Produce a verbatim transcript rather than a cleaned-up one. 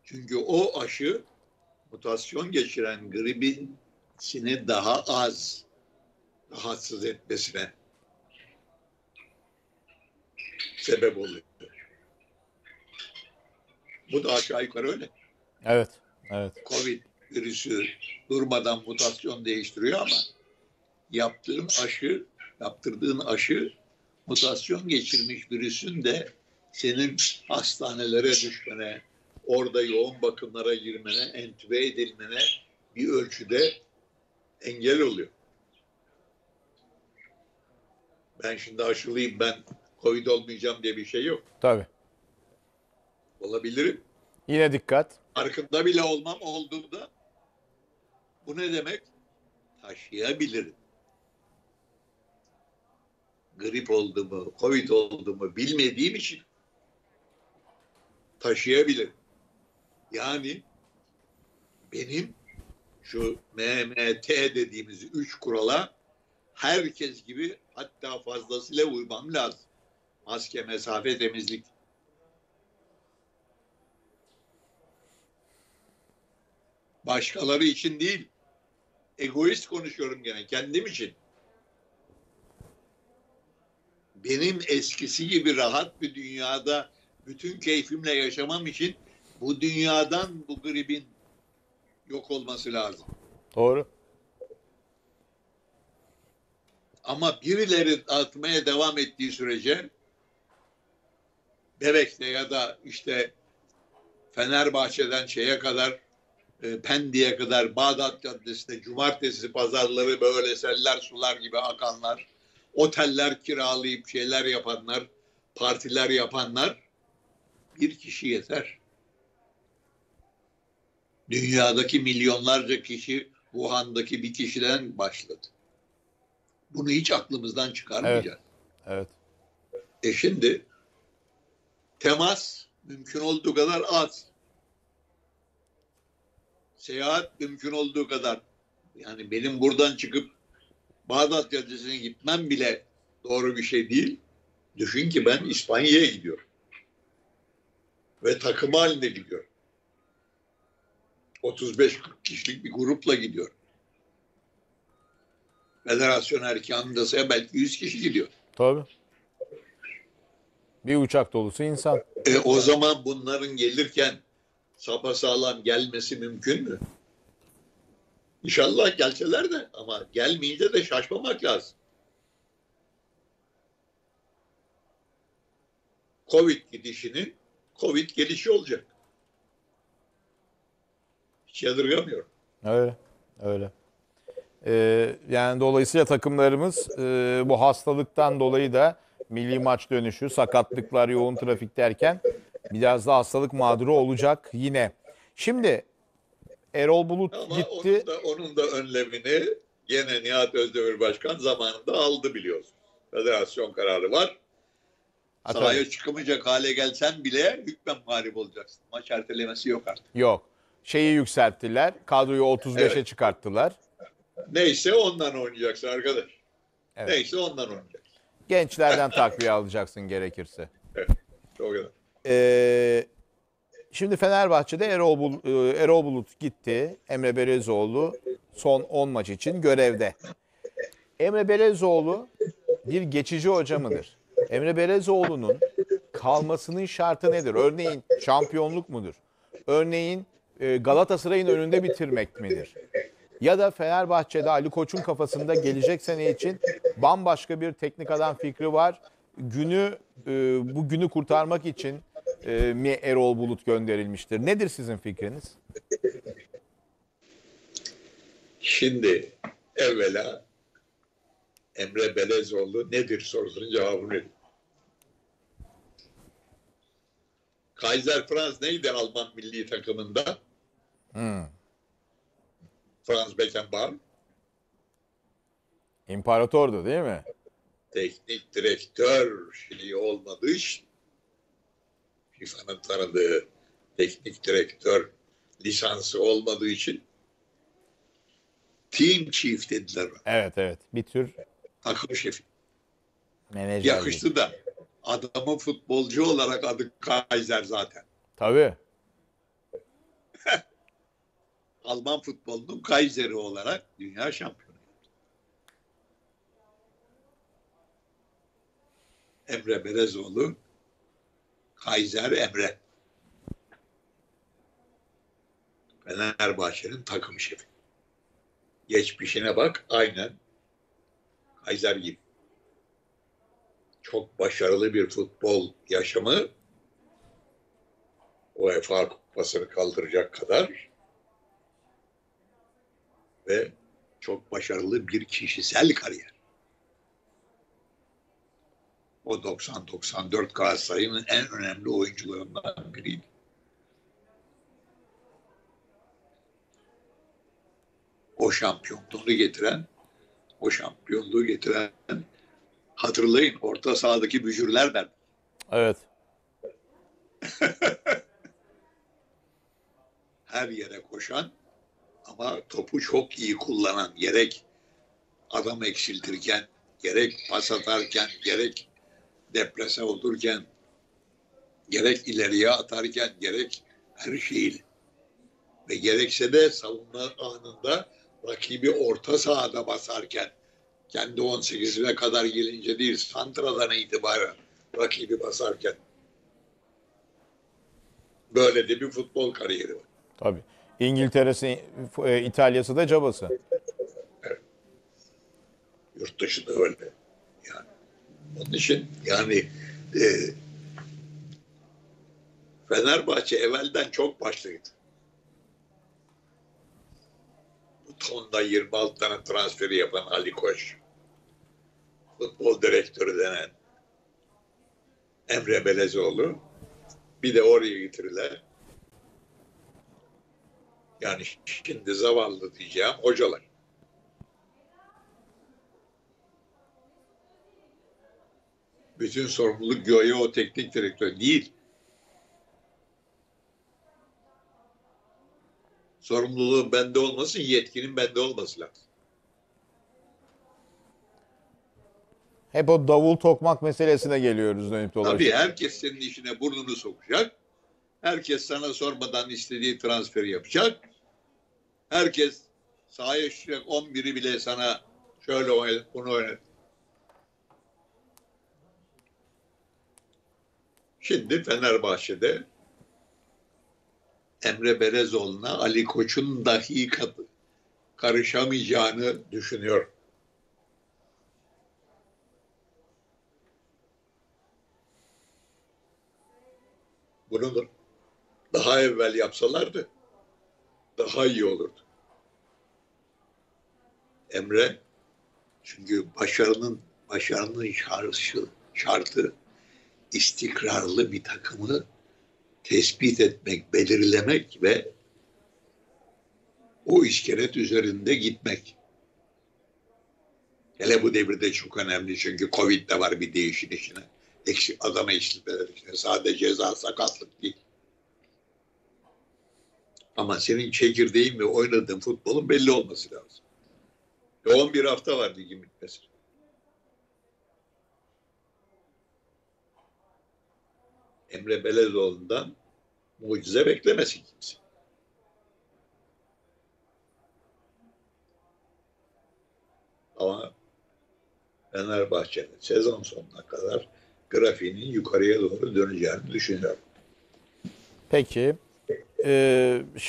Çünkü o aşı mutasyon geçiren gripin seni daha az rahatsız etmesine sebep oluyor. Bu da aşağı yukarı öyle. Evet, evet. Covid virüsü durmadan mutasyon değiştiriyor ama yaptığın aşı, yaptırdığın aşı mutasyon geçirmiş virüsün de senin hastanelere düşmene, orada yoğun bakımlara girmene, entübe edilmene bir ölçüde engel oluyor. Ben şimdi aşılıyım, ben Covid olmayacağım diye bir şey yok. Tabii. Olabilirim. Yine dikkat. Farkında bile olmam olduğunda bu ne demek? Taşıyabilirim. Grip olduğumu, Covid olduğumu bilmediğim için taşıyabilirim. Yani benim şu M M T dediğimiz üç kurala herkes gibi hatta fazlasıyla uymam lazım. Maske, mesafe, temizlik. Başkaları için değil. Egoist konuşuyorum gene kendim için. Benim eskisi gibi rahat bir dünyada bütün keyfimle yaşamam için bu dünyadan bu gripin yok olması lazım. Doğru. Ama birileri atmaya devam ettiği sürece Bebek'te ya da işte Fenerbahçe'den şeye kadar e, Pendik'e kadar Bağdat Caddesi'nde cumartesi pazarları böyle seller sular gibi akanlar, oteller kiralayıp şeyler yapanlar, partiler yapanlar bir kişi yeter. Dünyadaki milyonlarca kişi Wuhan'daki bir kişiden başladı. Bunu hiç aklımızdan çıkarmayacağız. Evet. Evet. E şimdi temas mümkün olduğu kadar az. Seyahat mümkün olduğu kadar. Yani benim buradan çıkıp Bağdat Caddesi'ne gitmem bile doğru bir şey değil. Düşün ki ben İspanya'ya gidiyorum. Ve takım halinde gidiyorum. otuz beş kırk kişilik bir grupla gidiyorum. Federasyon erkanındasa belki yüz kişi gidiyor. Tabii. Bir uçak dolusu insan. E o zaman bunların gelirken sapasağlam gelmesi mümkün mü? İnşallah gelseler de ama gelmeyince de şaşmamak lazım. Covid gidişinin Covid gelişi olacak. Hiç yadırgamıyorum. Öyle, öyle. Ee, yani dolayısıyla takımlarımız e, bu hastalıktan dolayı da milli maç dönüşü, sakatlıklar, yoğun trafik derken biraz da hastalık mağduru olacak yine. Şimdi Erol Bulut Ama gitti. onun da, onun da önlemini gene Nihat Özdemir Başkan zamanında aldı biliyorsun. Federasyon kararı var. Ha, Sahaya tabii. çıkamayacak hale gelsen bile hükmen mağlup olacaksın. Maç ertelemesi yok artık. Yok. Şeyi yükselttiler. Kadroyu otuz beşe Evet. çıkarttılar. Neyse ondan oynayacaksın arkadaş. Evet. Neyse ondan oynayacaksın. Gençlerden takviye alacaksın gerekirse. Evet. O kadar. Ee, şimdi Fenerbahçe'de Erol, Bul Erol Bulut gitti. Emre Belezoğlu son on maç için görevde. Emre Belezoğlu bir geçici hoca mıdır? Emre Belezoğlu'nun kalmasının şartı nedir? Örneğin şampiyonluk mudur? Örneğin Galatasaray'ın önünde bitirmek midir? Ya da Fenerbahçe'de Ali Koç'un kafasında gelecek sene için bambaşka bir teknik adam fikri var. Günü bu günü kurtarmak için mi Erol Bulut gönderilmiştir? Nedir sizin fikriniz? Şimdi evvela Emre Belezoğlu nedir sorusunun cevabını verin. Kaiser Franz neydi Alman milli takımında? Hmm. Franz Beckenbauer. İmparatordu değil mi? Teknik direktör şeyi olmadığı için F I F A'nın tanıdığı teknik direktör lisansı olmadığı için team chief dediler. Evet evet. Bir tür takım şefi. menajerlik. Yakıştı da adamın futbolcu olarak adı Kaiser zaten. Tabii. Alman futbolunun Kaiser'i olarak dünya şampiyonu. Emre Belezoğlu, Kaiser Emre. Fenerbahçe'nin takım şefi. Geçmişine bak, aynen Kaiser gibi. Çok başarılı bir futbol yaşamı, UEFA kupasını kaldıracak kadar ve çok başarılı bir kişisel kariyer. O doksan doksan dört Galatasaray'ın en önemli oyuncularından biriydi. O şampiyonluğu getiren, o şampiyonluğu getiren, hatırlayın, orta sahadaki bücürlerden. Evet. Her yere koşan ama topu çok iyi kullanan, gerek adam eksiltirken, gerek pas atarken, gerek deplase olurken, gerek ileriye atarken, gerek her şeyiyle. Ve gerekse de savunma anında rakibi orta sahada basarken, kendi on sekizine kadar gelince değil, santradan itibaren rakibi basarken. Böyle de bir futbol kariyeri var. Tabii. İngiltere'si, e, İtalya'sı da cabası. Evet. Yurt dışı da öyle. Yani onun için yani e, Fenerbahçe evvelden çok başlıydı. Bu tonda yirmi altı tane transferi yapan Ali Koç, futbol direktörü denen Emre Belezoğlu, bir de oraya getirilen, yani şimdi zavallı diyeceğim hocalar. Bütün sorumluluk göğe o teknik direktör değil. Sorumluluğun bende olmasın, yetkinin bende olması lazım. Hep o davul tokmak meselesine geliyoruz dönüp dolaşıp. Tabii herkes senin işine burnunu sokacak. Herkes sana sormadan istediği transferi yapacak. Herkes sahaya çıkacak, on biri bile sana şöyle oynat, bunu oynat. Şimdi Fenerbahçe'de Emre Belezoğlu'na Ali Koç'un dahi karışamayacağını düşünüyor. Bunu daha evvel yapsalardı daha iyi olurdu. Emre, çünkü başarının başarının şartı, şartı istikrarlı bir takımı tespit etmek, belirlemek ve o iskelet üzerinde gitmek. Hele bu devirde çok önemli, çünkü Covid de var bir değişin içine. Eksik, adam eksiltmeler içine. Sadece ceza, sakatlık değil. Ama senin çekirdeğin ve oynadığın futbolun belli olması lazım. Ve on bir hafta var ligin bitmesi. Emre Belezoğlu'ndan mucize beklemesin kimse. Ama Fenerbahçe'nin sezon sonuna kadar grafiğinin yukarıya doğru döneceğini düşünüyorum. Peki. Ee,